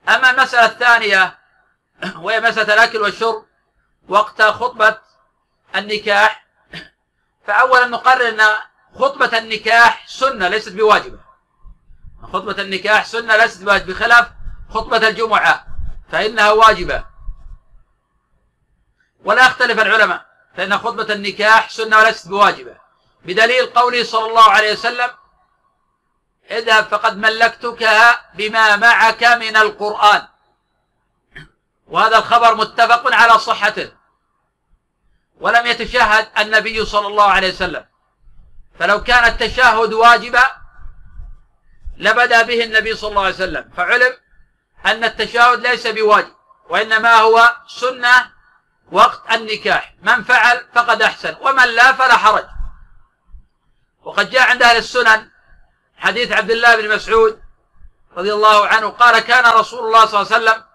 أما المسألة الثانية وهي مسألة الأكل والشرب وقت خطبة النكاح، فأولا نقرر أن خطبة النكاح سنة ليست بواجبة. خطبة النكاح سنة ليست بواجبة، بخلاف خطبة الجمعة فإنها واجبة. ولا يختلف العلماء، فإن خطبة النكاح سنة وليست بواجبة، بدليل قوله صلى الله عليه وسلم: اذهب فقد ملكتكها بما معك من القرآن. وهذا الخبر متفق على صحته، ولم يتشهد النبي صلى الله عليه وسلم، فلو كان التشهد واجبا لبدأ به النبي صلى الله عليه وسلم، فعلم أن التشهد ليس بواجب، وإنما هو سنة وقت النكاح، من فعل فقد أحسن ومن لا فلا حرج. وقد جاء عند أهل السنن حديث عبد الله بن مسعود رضي الله عنه قال: كان رسول الله صلى الله عليه وسلم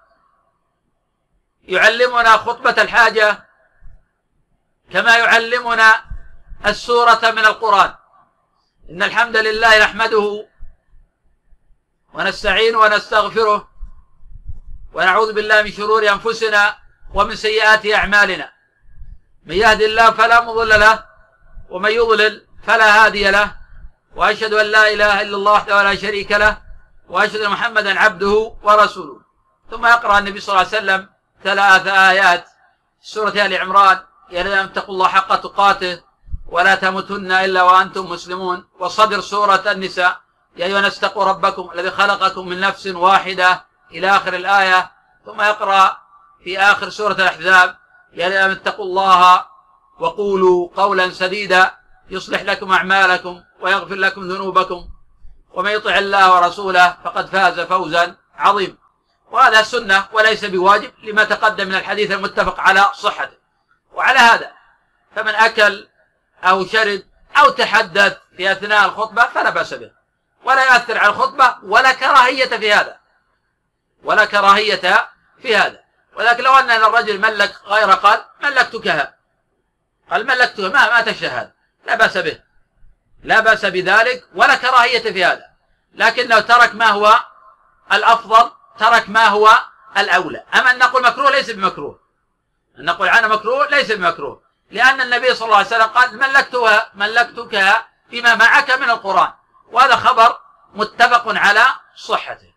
يعلمنا خطبة الحاجة كما يعلمنا السورة من القرآن. إن الحمد لله نحمده ونستعين ونستغفره ونعوذ بالله من شرور أنفسنا ومن سيئات أعمالنا، من يهد الله فلا مضل له ومن يضلل فلا هادي له، وأشهد أن لا إله إلا الله وحده لا شريك له، وأشهد أن محمدا عبده ورسوله. ثم يقرأ النبي صلى الله عليه وسلم 3 آيات سورة آل عمران: يا الذين آمنوا اتقوا الله حق تقاته ولا تموتن إلا وأنتم مسلمون. وصدر سورة النساء: يا أيها الناس اتقوا ربكم الذي خلقكم من نفس واحدة إلى آخر الآية. ثم يقرأ في آخر سورة الأحزاب: يا الذين آمنوا اتقوا الله وقولوا قولا سديدا يصلح لكم أعمالكم ويغفر لكم ذنوبكم ومن يطع الله ورسوله فقد فاز فوزا عظيما. وهذا سنة وليس بواجب، لما تقدم من الحديث المتفق على صحته. وعلى هذا فمن أكل أو شرب أو تحدث في أثناء الخطبة فلا بأس به، ولا يؤثر على الخطبة، ولا كراهية في هذا، ولا كراهية في هذا. ولكن لو أن الرجل ملك غير قال ملكتكها، قال ملكتها ما تشهد، لا بأس به، لا بأس بذلك ولا كراهية في هذا. لكن لو ترك ما هو الأفضل، ترك ما هو الأولى. أما أن نقول مكروه ليس بمكروه، أن نقول عنه مكروه ليس بمكروه، لأن النبي صلى الله عليه وسلم قال: ملكتكها بما معك من القرآن، وهذا خبر متفق على صحته.